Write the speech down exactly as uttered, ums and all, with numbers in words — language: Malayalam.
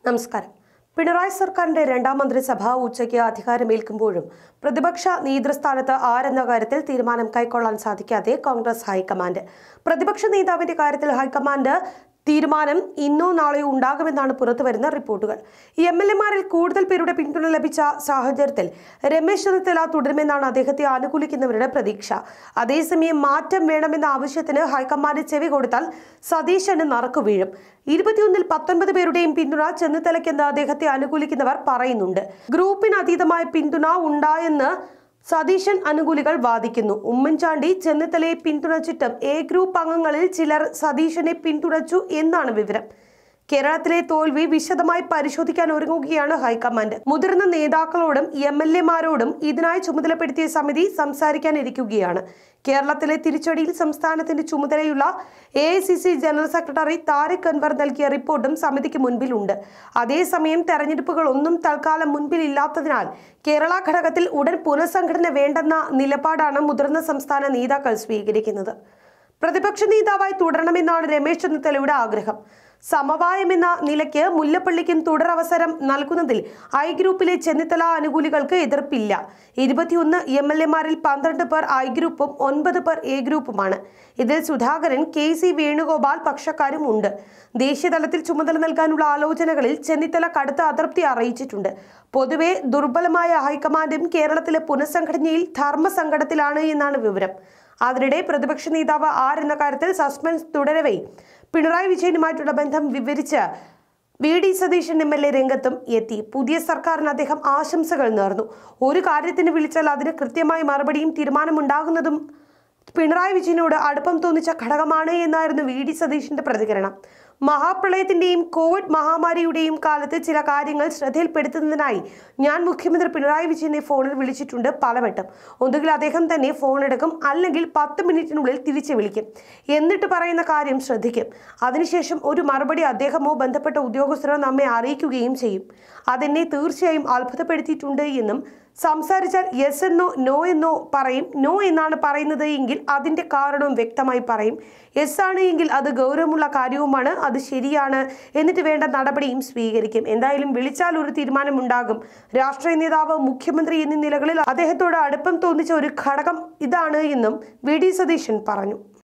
നമസ്കാരം. പിണറായി സർക്കാരിന്റെ രണ്ടാം മന്ത്രിസഭ ഉച്ചയ്ക്ക് അധികാരമേൽക്കുമ്പോഴും പ്രതിപക്ഷ നേതൃസ്ഥാനത്ത് ആരെന്ന കാര്യത്തിൽ തീരുമാനം കൈക്കൊള്ളാൻ സാധിക്കാതെ കോൺഗ്രസ് ഹൈക്കമാൻഡ്. പ്രതിപക്ഷ നേതാവിന്റെ കാര്യത്തിൽ ഹൈക്കമാൻഡ് തീരുമാനം ഇന്നോ നാളെയോ ഉണ്ടാകുമെന്നാണ് പുറത്തുവരുന്ന റിപ്പോർട്ടുകൾ. എം എൽ എമാരിൽ കൂടുതൽ പേരുടെ പിന്തുണ ലഭിച്ച സാഹചര്യത്തിൽ രമേശ് ചെന്നിത്തല തുടരുമെന്നാണ് അദ്ദേഹത്തെ അനുകൂലിക്കുന്നവരുടെ പ്രതീക്ഷ. അതേസമയം മാറ്റം വേണമെന്ന ആവശ്യത്തിന് ഹൈക്കമാൻഡ് ചെവി കൊടുത്താൽ സതീശന് നറുക്കു വീഴും. ഇരുപത്തിയൊന്നിൽ പത്തൊൻപത് പേരുടെയും പിന്തുണ ചെന്നിത്തലയ്ക്കെന്ന് അദ്ദേഹത്തെ അനുകൂലിക്കുന്നവർ പറയുന്നുണ്ട്. ഗ്രൂപ്പിന് അതീതമായ പിന്തുണ ഉണ്ടായെന്ന് സതീശൻ അനുകൂലികൾ വാദിക്കുന്നു. ഉമ്മൻചാണ്ടി ചെന്നിത്തലയെ പിന്തുണച്ചിട്ടും എ ഗ്രൂപ്പ് അംഗങ്ങളിൽ ചിലർ സതീശനെ പിന്തുണച്ചു എന്നാണ് വിവരം. കേരളത്തിലെ തോൽവി വിശദമായി പരിശോധിക്കാൻ ഒരുങ്ങുകയാണ് ഹൈക്കമാൻഡ്. മുതിർന്ന നേതാക്കളോടും എം എൽ എമാരോടും ഇതിനായി ചുമതലപ്പെടുത്തിയ സമിതി സംസാരിക്കാനിരിക്കുകയാണ്. കേരളത്തിലെ തിരിച്ചടിയിൽ സംസ്ഥാനത്തിന്റെ ചുമതലയുള്ള A I C C general secretary Tariq Anwar നൽകിയ റിപ്പോർട്ടും സമിതിക്ക് മുൻപിലുണ്ട്. അതേസമയം തെരഞ്ഞെടുപ്പുകൾ ഒന്നും തൽക്കാലം മുൻപിലില്ലാത്തതിനാൽ കേരള ഘടകത്തിൽ ഉടൻ പുനഃസംഘടന വേണ്ടെന്ന നിലപാടാണ് മുതിർന്ന സംസ്ഥാന നേതാക്കൾ സ്വീകരിക്കുന്നത്. പ്രതിപക്ഷ നേതാവായി തുടരണമെന്നാണ് രമേശ് ചെന്നിത്തലയുടെ ആഗ്രഹം. സമവായമെന്ന നിലയ്ക്ക് മുല്ലപ്പള്ളിക്കും തുടരവസരം നൽകുന്നതിൽ ഐ ഗ്രൂപ്പിലെ ചെന്നിത്തല അനുകൂലികൾക്ക് എതിർപ്പില്ല. ഇരുപത്തിയൊന്ന് എം എൽ എമാരിൽ പന്ത്രണ്ട് പേർ ഐ ഗ്രൂപ്പും ഒൻപത് പേർ എ ഗ്രൂപ്പുമാണ്. ഇതിൽ സുധാകരൻ, കെ സി വേണുഗോപാൽ പക്ഷക്കാരും ഉണ്ട്. ദേശീയതലത്തിൽ ചുമതല നൽകാനുള്ള ആലോചനകളിൽ ചെന്നിത്തല കടുത്ത അതൃപ്തി അറിയിച്ചിട്ടുണ്ട്. പൊതുവെ ദുർബലമായ ഹൈക്കമാൻഡും കേരളത്തിലെ പുനഃസംഘടനയിൽ ധർമ്മസങ്കടത്തിലാണ് എന്നാണ് വിവരം. അതിനിടെ പ്രതിപക്ഷ നേതാവ് ആരെന്ന കാര്യത്തിൽ സസ്പെൻസ് തുടരവേ പിണറായി വിജയനുമായിട്ടുള്ള ബന്ധം വിവരിച്ച് V D Satheesan M L A രംഗത്തും എത്തി. പുതിയ സർക്കാരിന് അദ്ദേഹം ആശംസകൾ നേർന്നു. ഒരു കാര്യത്തിന് വിളിച്ചാൽ അതിന് കൃത്യമായി മറുപടിയും തീരുമാനമുണ്ടാകുന്നതും പിണറായി വിജയനോട് അടുപ്പം തോന്നിച്ച ഘടകമാണ് എന്നായിരുന്നു വി ഡി സതീശന്റെ പ്രതികരണം. മഹാപ്രളയത്തിന്റെയും കോവിഡ് മഹാമാരിയുടെയും കാലത്ത് ചില കാര്യങ്ങൾ ശ്രദ്ധയിൽപ്പെടുത്തുന്നതിനായി ഞാൻ മുഖ്യമന്ത്രി പിണറായി വിജയനെ ഫോണിൽ വിളിച്ചിട്ടുണ്ട് പലവട്ടം. ഒന്നുകിൽ അദ്ദേഹം തന്നെ ഫോൺ എടുക്കും, അല്ലെങ്കിൽ പത്ത് മിനിറ്റിനുള്ളിൽ തിരിച്ചു വിളിക്കും. എന്നിട്ട് പറയുന്ന കാര്യം ശ്രദ്ധിക്കും. അതിനുശേഷം ഒരു മറുപടി അദ്ദേഹമോ ബന്ധപ്പെട്ട ഉദ്യോഗസ്ഥരോ നമ്മെ അറിയിക്കുകയും ചെയ്യും. അതെന്നെ തീർച്ചയായും അത്ഭുതപ്പെടുത്തിയിട്ടുണ്ട് എന്നും സംസാരിച്ചാൽ യെസ് എന്നോ നോ എന്നോ പറയും. നോ എന്നാണ് പറയുന്നത് എങ്കിൽ അതിൻ്റെ കാരണവും വ്യക്തമായി പറയും. യെസ് ആണ് എങ്കിൽ അത് ഗൗരവമുള്ള കാര്യവുമാണ്, അത് ശരിയാണ്, എന്നിട്ട് വേണ്ട നടപടിയും സ്വീകരിക്കും. എന്തായാലും വിളിച്ചാൽ ഒരു തീരുമാനമുണ്ടാകും. രാഷ്ട്രീയ നേതാവ്, മുഖ്യമന്ത്രി എന്നീ നിലകളിൽ അദ്ദേഹത്തോട് അടുപ്പം തോന്നിച്ച ഒരു ഘടകം ഇതാണ് എന്നും വി ഡി സതീശൻ പറഞ്ഞു.